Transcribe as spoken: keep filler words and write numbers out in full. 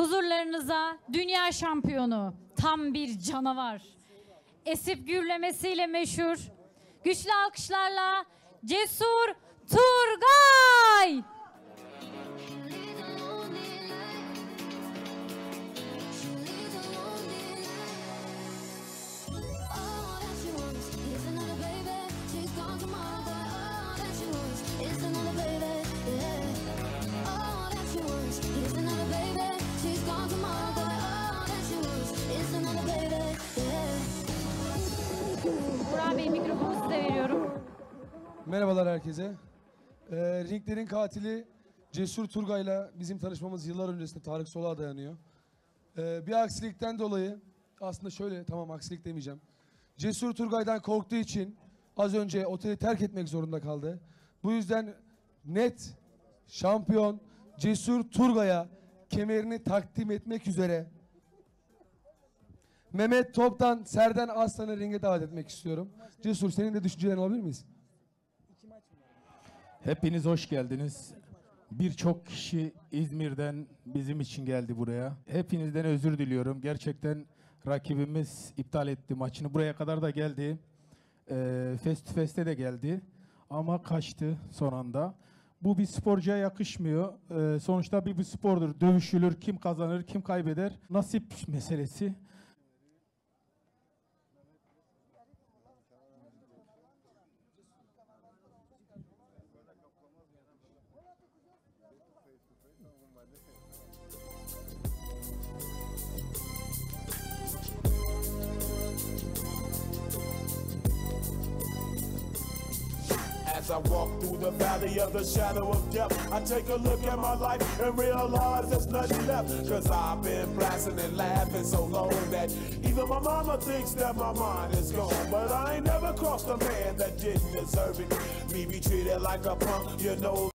Huzurlarınıza dünya şampiyonu, tam bir canavar, esip gürlemesiyle meşhur, güçlü alkışlarla Cesur Turgay! Burak Bey, mikrofonu size veriyorum. Merhabalar herkese. Ee, ringlerin katili Cesur Turgay'la bizim tanışmamız yıllar öncesinde Tarık Solak'a dayanıyor. Ee, bir aksilikten dolayı, aslında şöyle, tamam aksilik demeyeceğim. Cesur Turgay'dan korktuğu için az önce oteli terk etmek zorunda kaldı. Bu yüzden net şampiyon Cesur Turgay'a kemerini takdim etmek üzere Mehmet Top'tan Serden Aslan'ı ringe davet etmek istiyorum. Cesur, senin de düşüncelerini alabilir miyiz? Hepiniz hoş geldiniz. Birçok kişi İzmir'den bizim için geldi buraya. Hepinizden özür diliyorum. Gerçekten rakibimiz iptal etti maçını. Buraya kadar da geldi. Ee, Face to Face'te de geldi. Ama kaçtı son anda. Bu bir sporcuya yakışmıyor. Ee, sonuçta bir, bir spordur. Dövüşülür. Kim kazanır, kim kaybeder. Nasip meselesi. As I walk through the valley of the shadow of death, I take a look at my life and realize there's nothing left. Cause I've been blasting and laughing so long that even my mama thinks that my mind is gone. But I ain't never crossed a man that didn't deserve it. Me be treated like a punk, you know.